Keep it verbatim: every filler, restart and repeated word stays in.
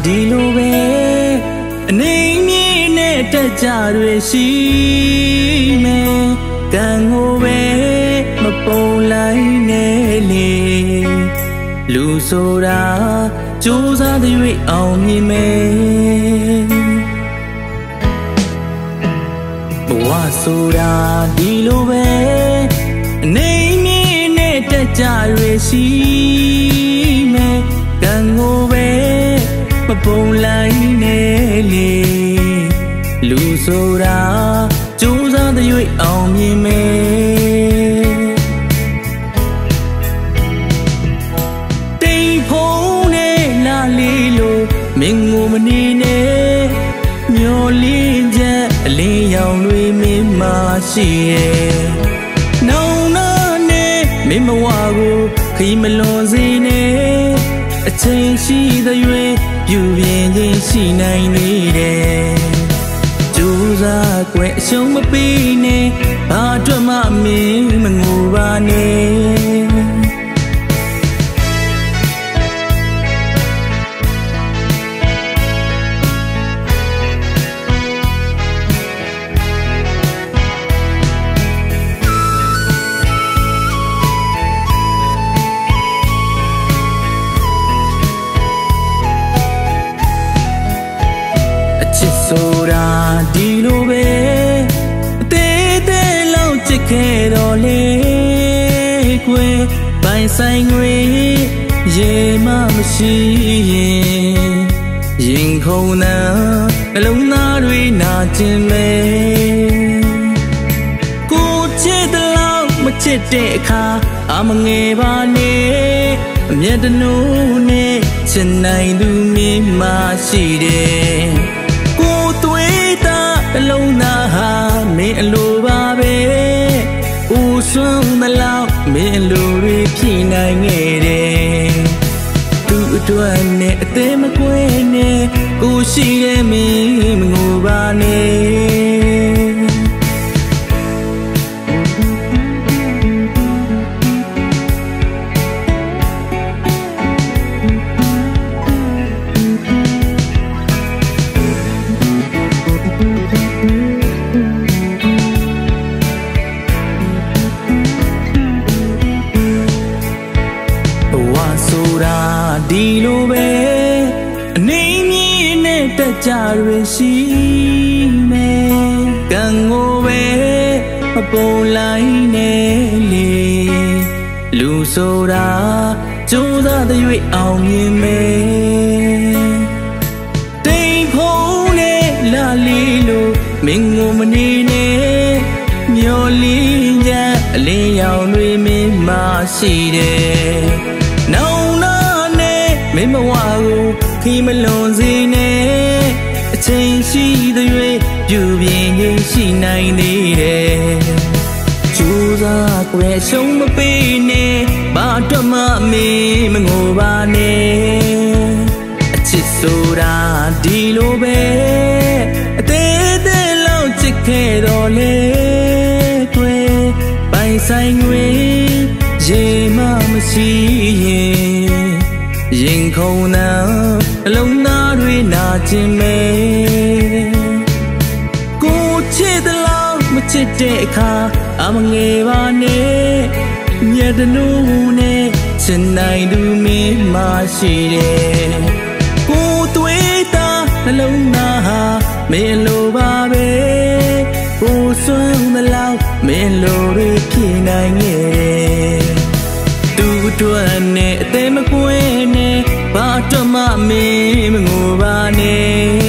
ဒီလိုပဲအနေမြင့်နဲ့တက်ကြတွေရှိမယ်ကံကိုပဲမပုံလိုက်နဲ့လေလူဆိုတာကြိုးစားတဲ့၍အောင်မြင်မယ်ဘဝဆိုတာဒီလိုပဲအနေမြင့်နဲ့တက်ကြတွေရှိမယ်ကံကိုပဲမပုံလိုက်နဲ့လေလူဆိုတာကြိုးစားတဲ့၍အောင်မြင်မယ်တိမ်ဖုံးနဲ့လာလေးလိုမင်းကိုမနေနဲ့မျောလင်းချက်အလင်းရောင်တွေမင်းမရှိရဲ့နောင်နာနဲ့မင်းမဝကိုခီးမလွန်စေနဲ့အချိန်ရှိတဲ့၍ပြုပြင်ခြင်းရှိနိုင်နေတယ်ကြိုးစားကွယ်အရှုံးမပေးနဲ့ဘာအတွက်မှမင်းမငိုပါနဲ့ဆိုတာဒီလိုပဲအသေးသေးလောက်ချစ်ခဲ့တော့လေကွယ်ပိုင်ဆိုင်ငွေရေမမရှိရင်ရင်ခုန်နာနှလုံးသားတွေနာကျင်မယ်ကိုချစ်တဲ့လောက်မချစ်တဲ့အခါအမငယ်ပါနဲ့အမျက်တနူးနဲ့ချစ်နိုင်သူမင်းမရှိတယ်အလုံးသားဟာမင်းအလိုပါပဲဦးစွန်းမလောက်မင်းအလိုတွေဖြည့်နိုင်ခဲ့တယ်သူ့အတွက်နဲ့အသေးမကွဲနဲ့ကိုရှိတဲ့မင်းမငိုပါနဲ့ဆိုတာဒီလိုပဲအနေမြင့်နဲ့တက်ကြတွေရှိမယ်ကံကိုပဲမပုံလိုက်နဲ့လေလူဆိုတာကြိုးစားတဲ့၍အောင်မြင်မယ်တိမ်ဖုံးနဲ့လာလီလိုမင်းကိုမနေနဲ့မျောလင်းချက်အလင်းရောင်တွေမင်းမရှိတယ်နောင်နာနဲ့မင်းမဝကိုခီးမလွန်စေနဲ့အချိန်ရှိတဲ့၍ပြုပြင်ခြင်းရှိနိုင်သေးတယ်ကြိုးစားကွယ်ရှုံးမပေးနဲ့ဘာအတွက်မှမင်းမငိုပါနဲ့အချစ်ဆိုတာဒီလိုပဲအသေးသေးလောက်ချစ်ခဲ့တော့လေကွယ်ပိုင်ဆိုင်ငွေရေမမရှိရင်ရင်ခုန်နာအလုံးသားတွေနာကျင်မယ်ကိုချစ်တဲ့လောက်မချစ်တဲ့အခါအမငယ်ပါနဲ့မျက်တနူးနဲ့ချင်နိုင်သူမင်းမရှိတယ်ကိုသွေးသားနှလုံးသားဟာမင်းလိုပါပဲကိုစွမ်းမလောက်မင်းလိုတွေဖြည့်နိုင်ရဲ့သူ့အတွက်နဲ့အသေးမကွဲနဲ့ဘာအတွက်မှမင်းမငိုပါနဲ့